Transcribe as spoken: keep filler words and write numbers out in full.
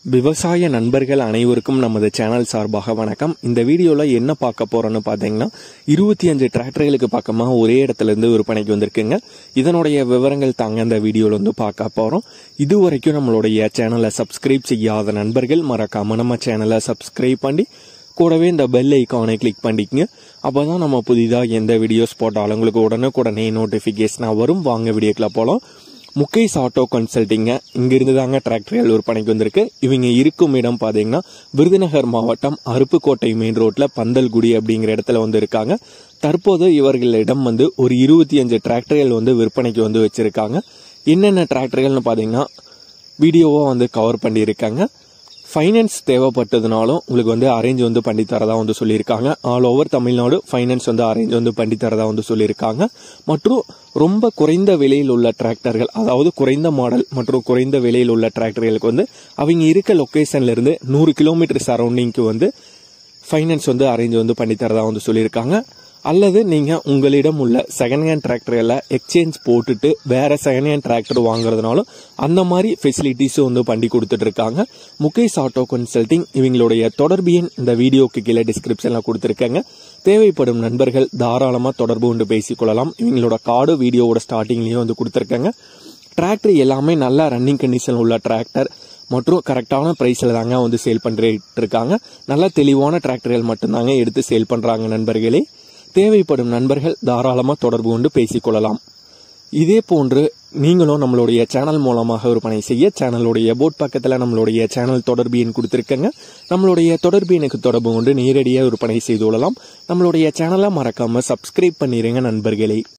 விவசாய நண்பர்கள் அனைவருக்கும் நமது சேனல் சார்பாக வணக்கம். இந்த வீடியோல என்ன பார்க்க போறோம்னு பாத்தீங்கன்னா இருபத்தி அஞ்சு டிராக்டர்களுக்கு பக்கமா ஒரே இடத்துல இருந்து விற்பனைக்கு வந்திருக்குங்க. இதனுடைய விவரங்கள் தாங்க இந்த வீடியோல வந்து பார்க்க போறோம். இதுவரைக்கும் நம்மளுடைய சேனலை சப்ஸ்கிரைப் செய்யாத நண்பர்கள் மறக்காம நம்ம சேனலை சப்ஸ்கிரைப் பண்ணி கூடவே இந்த பெல் ஐக்கானை கிளிக் பண்ணிக்கங்க. அப்பதான் நம்ம புதிதாக எந்த வீடியோஸ் போட்டாலும் உங்களுக்கு உடனுக்குடனே நோட்டிபிகேஷனா வரும். வாங்க வீடியோக்குள்ள போலாம். முகேஷ் ஆட்டோ கன்சல்டிங்க இங்கிருந்து தாங்க டிராக்டர்கள் விற்பனைக்கு வந்திருக்கு. இவங்க இருக்கும் இடம் பாத்தீங்கன்னா விருதுநகர் மாவட்டம் அருப்புக்கோட்டை மெயின் ரோட்ல பந்தல்குடி அப்படிங்கிற இடத்துல வந்து இருக்காங்க. தற்போது இவர்களிடம் வந்து ஒரு இருபத்தி அஞ்சு டிராக்டர்கள் வந்து விற்பனைக்கு வந்து வச்சிருக்காங்க. என்னென்ன டிராக்டர்கள்னு பாத்தீங்கன்னா வீடியோவா வந்து கவர் பண்ணி இருக்காங்க. ஃபைனான்ஸ் தேவைப்பட்டதுனாலும் உங்களுக்கு வந்து அரேஞ்ச் வந்து பண்ணி தரதா வந்து சொல்லியிருக்காங்க. ஆல் ஓவர் தமிழ்நாடு ஃபைனான்ஸ் வந்து அரேஞ்ச் வந்து பண்ணி தரதா வந்து சொல்லியிருக்காங்க. மற்றும் ரொம்ப குறைந்த விலையில் உள்ள டிராக்டர்கள், அதாவது குறைந்த மாடல் மற்றும் குறைந்த விலையில் உள்ள டிராக்டர்களுக்கு வந்து அவங்க இருக்க லொக்கேஷன்ல இருந்து நூறு கிலோமீட்டர் சரௌண்டிங்க்கு வந்து ஃபைனான்ஸ் வந்து அரேஞ்ச் வந்து பண்ணி தரதா வந்து சொல்லியிருக்காங்க. அல்லது நீங்க உங்களிடம் உள்ள செகண்ட் ஹேண்ட் டிராக்டர்களை எக்ஸ்சேஞ்ச் போட்டுட்டு வேற செகண்ட் ஹேண்ட் டிராக்டர் வாங்குறதுனாலும் அந்த மாதிரி ஃபெசிலிட்டிஸும் வந்து பண்ணி கொடுத்துட்டு இருக்காங்க. முகேஷ் ஆட்டோ கன்சல்டிங் இவங்களுடைய தொடர்பு எண் இந்த வீடியோக்கு கீழே டிஸ்கிரிப்ஷன்ல கொடுத்துருக்காங்க. தேவைப்படும் நண்பர்கள் தாராளமா தொடர்பு கொண்டு பேசிக்கொள்ளலாம். இவங்களோட கார்டு வீடியோவோட ஸ்டார்டிங்லயும் வந்து கொடுத்துருக்காங்க. டிராக்டர் எல்லாமே நல்ல ரன்னிங் கண்டிஷன் உள்ள டிராக்டர் மற்றும் கரெக்டான பிரைஸ்ல தாங்க வந்து சேல் பண்ணிட்டு இருக்காங்க. நல்ல தெளிவான டிராக்டர்கள் மட்டும்தாங்க எடுத்து சேல் பண்றாங்க நண்பர்களே. தேவைப்படும் நண்பர்கள் தாராளமாக தொடர்பு கொண்டு பேசிக்கொள்ளலாம். இதே போன்று நீங்களும் நம்மளுடைய சேனல் மூலமாக விற்பனை செய்ய சேனலுடைய போட் பக்கத்தில் நம்மளுடைய சேனல் தொடர்பு எண் கொடுத்துருக்கங்க. நம்மளுடைய தொடர்பு எனக்கு தொடர்பு கொண்டு நேரடியாக விற்பனை செய்து கொள்ளலாம். நம்மளுடைய சேனலை மறக்காம சப்ஸ்கிரைப் பண்ணிடுங்க நண்பர்களே.